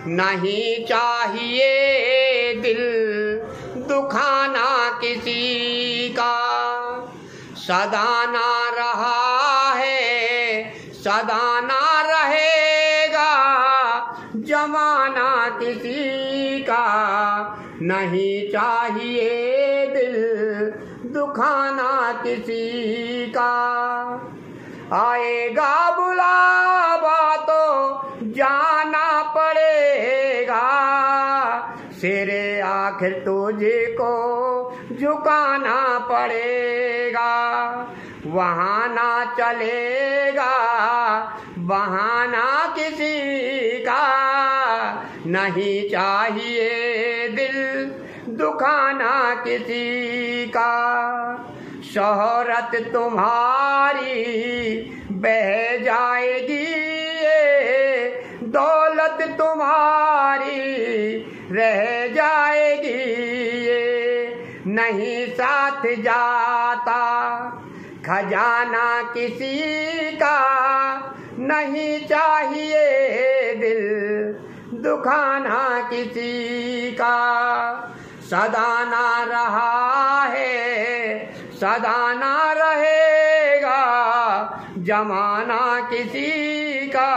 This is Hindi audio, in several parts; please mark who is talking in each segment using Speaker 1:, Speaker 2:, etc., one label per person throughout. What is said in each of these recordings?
Speaker 1: नहीं चाहिए दिल दुखाना किसी का, सदा ना रहा है सदा ना रहेगा जमाना किसी का। नहीं चाहिए दिल दुखाना किसी का। आएगा बुलावा तो जाना पड़ेगा, सिरे आखिर तुझको झुकाना पड़ेगा। वहाँ ना चलेगा बहाना किसी का, नहीं चाहिए दिल दुखाना किसी का। शोहरत तुम्हारी बह जाएगी, दौलत तुम्हारी रह जाएगी। नहीं साथ जाता खजाना किसी का, नहीं चाहिए दिल दुखाना किसी का। सदा ना रहा है सदा ना रहेगा जमाना किसी का,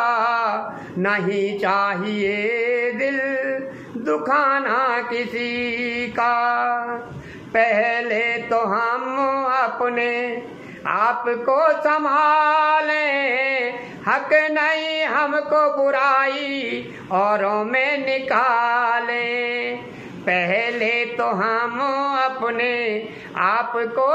Speaker 1: नहीं चाहिए दिल दुखाना किसी का। पहले तो हम अपने आप को संभालें, हक नहीं हमको बुराई औरों में निकालें। पहले तो हम अपने आप को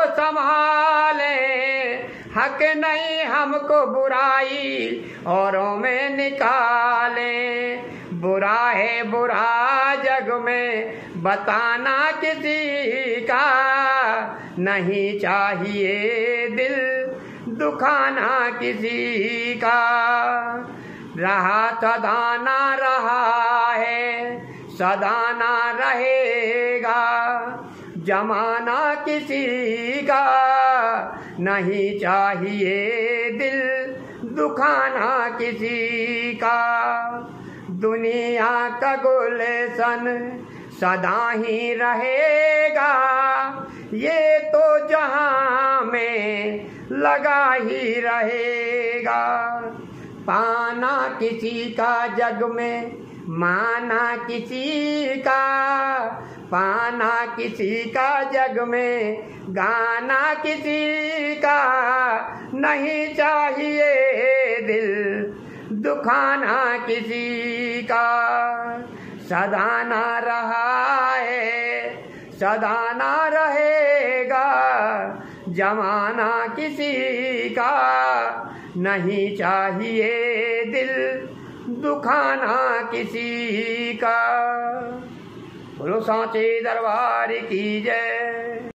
Speaker 1: संभालें, हक नहीं हमको बुराई औरों में निकालें। बुरा है बुरा जग में बताना किसी का, नहीं चाहिए दिल दुखाना किसी का। रहा सदा ना रहा है सदा ना रहेगा जमाना किसी का, नहीं चाहिए दिल दुखाना किसी का। दुनिया का गुलशन सदा ही रहेगा, ये तो जहां में लगा ही रहेगा। पाना किसी का जग में माना किसी का, पाना किसी का जग में गाना किसी का, नहीं चाहिए दिल दुखाना किसी का। सदा ना रहा है सदा ना रहेगा जमाना किसी का, नहीं चाहिए दिल दुखाना किसी का। बोलो सांचे दरबार की जय।